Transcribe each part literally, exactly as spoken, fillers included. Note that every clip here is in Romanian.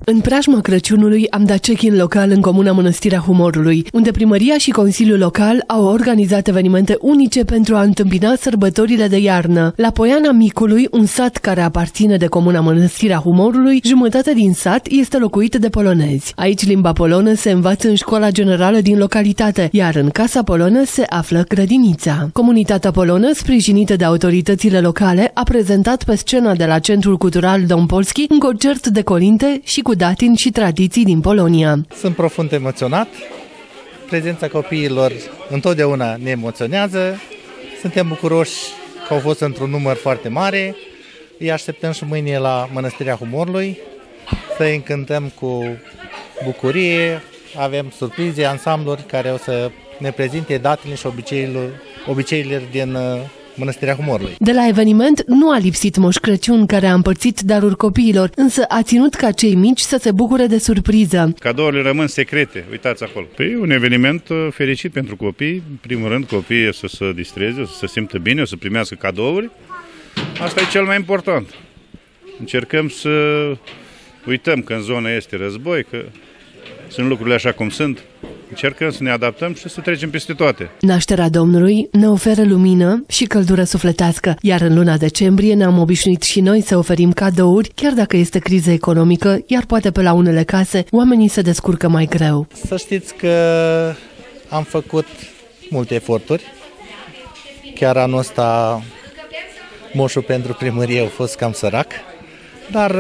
În preajma Crăciunului am dat check-in local în comuna Mănăstirea Humorului, unde primăria și Consiliul Local au organizat evenimente unice pentru a întâmpina sărbătorile de iarnă. La Poiana Micului, un sat care aparține de comuna Mănăstirea Humorului, jumătate din sat este locuită de polonezi. Aici limba polonă se învață în școala generală din localitate, iar în casa polonă se află grădinița. Comunitatea polonă, sprijinită de autoritățile locale, a prezentat pe scena de la Centrul Cultural Dom Polski un concert de colinde și cu datini și tradiții din Polonia. Sunt profund emoționat. Prezența copiilor întotdeauna ne emoționează. Suntem bucuroși că au fost într-un număr foarte mare. Îi așteptăm și mâine la Mănăstirea Humorului să îi încântăm cu bucurie. Avem surprize, ansambluri care o să ne prezinte datele și obiceiurile, obiceiurile din Mănăstirea Humorului. De la eveniment nu a lipsit Moș Crăciun, care a împărțit daruri copiilor, însă a ținut ca cei mici să se bucure de surpriză. Cadourile rămân secrete, uitați acolo. Păi un eveniment fericit pentru copii, în primul rând copiii să se distreze, să se simtă bine, să primească cadouri. Asta e cel mai important. Încercăm să uităm că în zona este război, că sunt lucrurile așa cum sunt. Încercăm să ne adaptăm și să trecem peste toate. Nașterea Domnului ne oferă lumină și căldură sufletească, iar în luna decembrie ne-am obișnuit și noi să oferim cadouri, chiar dacă este criză economică, iar poate pe la unele case oamenii se descurcă mai greu. Să știți că am făcut multe eforturi. Chiar anul ăsta moșul pentru primărie a fost cam sărac, dar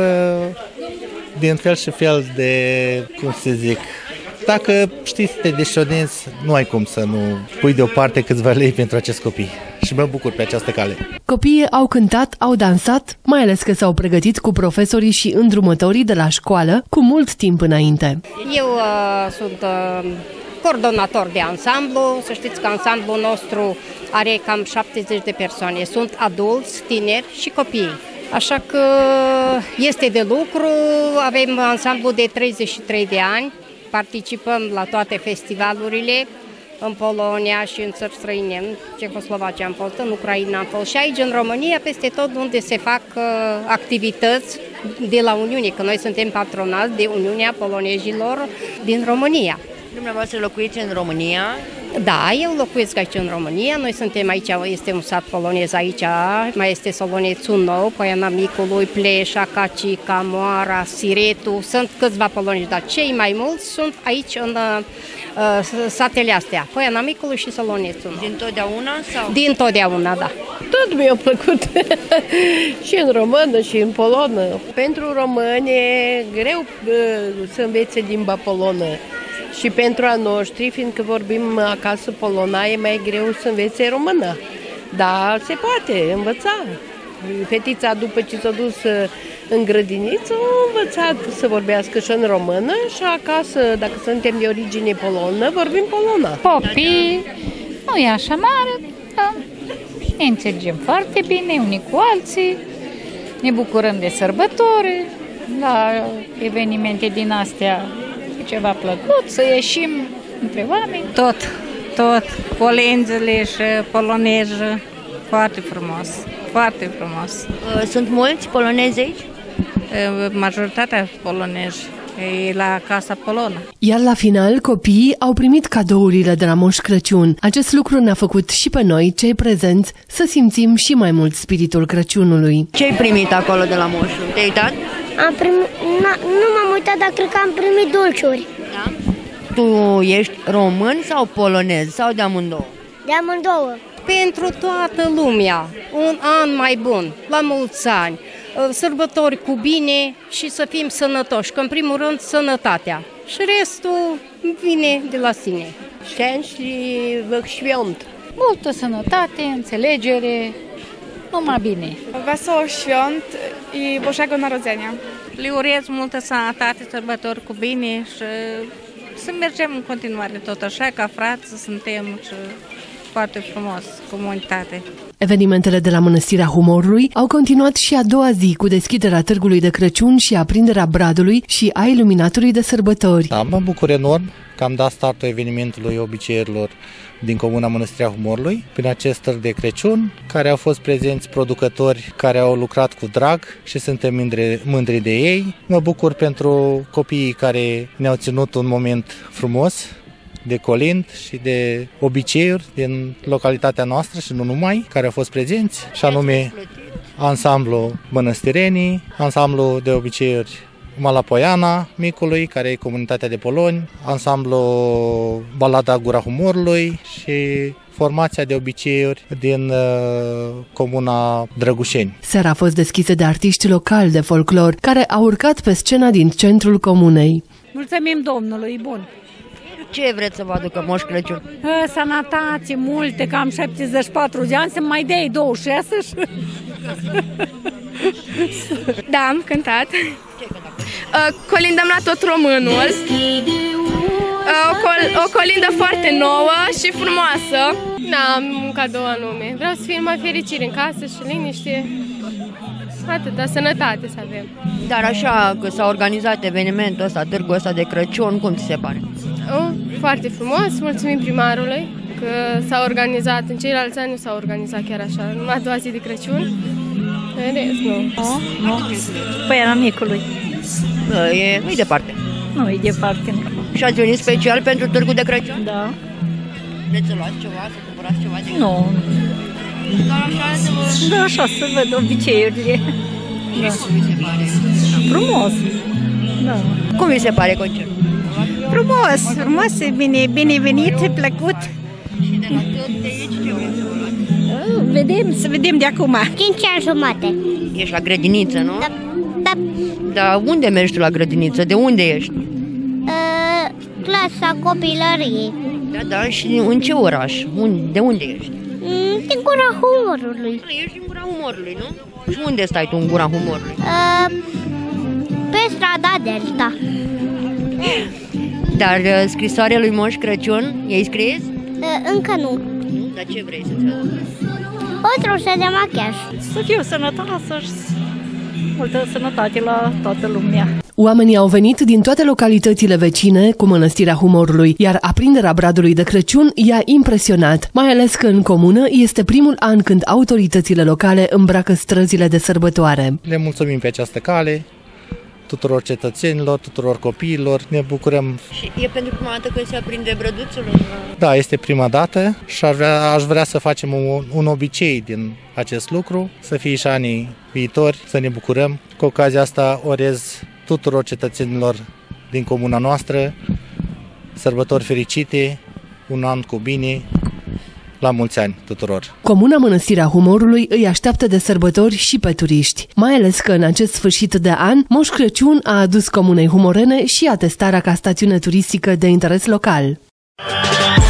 din fel și fel de, cum se zic, dacă știi să te deșonezi, nu ai cum să nu pui deoparte câțiva lei pentru acest copii. Și mă bucur pe această cale. Copiii au cântat, au dansat, mai ales că s-au pregătit cu profesorii și îndrumătorii de la școală cu mult timp înainte. Eu uh, sunt uh, coordonator de ansamblu. Să știți că ansamblul nostru are cam șaptezeci de persoane. Sunt adulți, tineri și copii. Așa că este de lucru. Avem ansamblu de treizeci și trei de ani. Participăm la toate festivalurile în Polonia și în țări străine, în Cehoslovacia am fost, în Ucraina am fost și aici în România, peste tot unde se fac uh, activități de la Uniune, că noi suntem patronați de Uniunea Polonezilor din România. Dumneavoastră locuiți în România? Da, eu locuiesc aici în România, noi suntem aici, este un sat polonez aici, mai este Solonețul Nou, Poiana Micului, Pleșa, Cacica, Moara, Siretu, sunt câțiva polonezi, dar cei mai mulți sunt aici în uh, satele astea, Poiana Micului și Solonețul Nou. Din totdeauna sau? Din totdeauna, da. Tot mi-a plăcut și în română și în polonă. Pentru români e greu uh, să învețe limba polonă. Și pentru a noștri, fiindcă vorbim acasă polona, e mai greu să învețe română. Dar se poate învăța. Fetița, după ce s-a dus în grădiniță, a învățat să vorbească și în română și acasă, dacă suntem de origine polonă, vorbim polona. Copii, nu e așa mare, dar ne înțelegem foarte bine unii cu alții, ne bucurăm de sărbători, la evenimente din astea. Ceva plăcut, să ieșim între oameni. Tot, tot, polenzele și poloneză, foarte frumos, foarte frumos. Sunt mulți polonezi aici? Majoritatea polonezi, e la Casa Polonă. Iar la final, copiii au primit cadourile de la Moș Crăciun. Acest lucru ne-a făcut și pe noi, cei prezenți, să simțim și mai mult spiritul Crăciunului. Ce ai primit acolo de la moș? Te-ai uitat? Am primit, nu m-am uitat, dar cred că am primit dulciuri. Da? Tu ești român sau polonez sau de amândouă? De amândouă. Pentru toată lumea, un an mai bun, la mulți ani, sărbători cu bine și să fim sănătoși, că în primul rând sănătatea și restul vine de la sine. Szczęśliwych świąt. Multă sănătate, înțelegere, numai bine. Wesołych świąt i Bożego Narodzenia. Le urez multă sănătate, sărbători cu bine și să mergem în continuare tot așa, ca frați suntem și foarte frumos, comunitate. Evenimentele de la Mănăstirea Humorului au continuat și a doua zi cu deschiderea târgului de Crăciun și aprinderea bradului și a iluminatului de sărbători. Da, mă bucur enorm că am dat startul evenimentului obiceiurilor din Comuna Mănăstirea Humorului prin acest târg de Crăciun, care au fost prezenți producători care au lucrat cu drag și suntem mândri, mândri de ei. Mă bucur pentru copiii care ne-au ținut un moment frumos de colind și de obiceiuri din localitatea noastră și nu numai, care au fost prezenți, și anume ansamblu Mănăstirenii, ansamblu de obiceiuri Malapoiana Micului, care e comunitatea de poloni, ansamblu Balada Gura Humorului și formația de obiceiuri din uh, comuna Drăgușeni. Seara a fost deschisă de artiști locali de folclor, care au urcat pe scena din centrul comunei. Mulțumim Domnului, bun! Ce vreți să vă aducă Moș Crăciun? Sănătate, multe, cam șaptezeci și patru de ani, să mai dai douăzeci și șase. Da, am cântat. Colindăm la tot românul. O, col o colindă foarte nouă și frumoasă. N-am un cadou anume. Vreau să fie mai fericire în casă și liniște. Atâta, sănătate să avem. Dar așa că s-a organizat evenimentul ăsta, târgul ăsta de Crăciun, cum ți se pare? Oh, foarte frumos, mulțumim primarului că s-a organizat. În ceilalți ani nu s-a organizat chiar așa, numai a doua zi de Crăciun. Vedeți, nu. Nu, nu. Poiana Micului. E, nu-i departe. Nu, e departe. Nu. Și ați venit special pentru târgul de Crăciun? Da. Vreți să luați ceva, să cumpărați ceva de... Nu. Dar așa să vă... Da, așa să văd obiceiurile. Da. Cum vi se pare? Frumos. Da. Cum vi se pare concertul? Frumos, frumos, bine, bine venit, plăcut. Și de la tot de aici ce vreți să luați? Vedem, să vedem de acum. cinci ani jumate. Ești la grădiniță, nu? Da. Da. Dar unde mergi tu la grădiniță? De unde ești? Uh, clasa copilăriei. Da, da, și în ce oraș? De unde ești? Mm, din Gura Humorului. Ești în Gura Humorului, nu? Și unde stai tu în Gura Humorului? Uh, pe strada Delta. Dar uh, scrisoarea lui Moș Crăciun, i-ai scris? Uh, încă nu. Nu? Dar ce vrei să-ți aduci? O trusă de machiaj. Să fiu sănătoasă și multă sănătate la toată lumea. Oamenii au venit din toate localitățile vecine cu Mănăstirea Humorului, iar aprinderea bradului de Crăciun i-a impresionat, mai ales că în comună este primul an când autoritățile locale îmbracă străzile de sărbătoare. Le mulțumim pe această cale tuturor cetățenilor, tuturor copiilor, ne bucurăm. Și e pentru prima dată când se aprinde brăduțul? Da, este prima dată și aș vrea, aș vrea să facem un, un obicei din acest lucru, să fie și anii viitori, să ne bucurăm. Cu ocazia asta orez tuturor cetățenilor din comuna noastră sărbători fericite, un an cu bine, la mulți ani tuturor! Comuna Mănăstirea Humorului îi așteaptă de sărbători și pe turiști, mai ales că în acest sfârșit de an, Moș Crăciun a adus comunei humorene și atestarea ca stațiune turistică de interes local.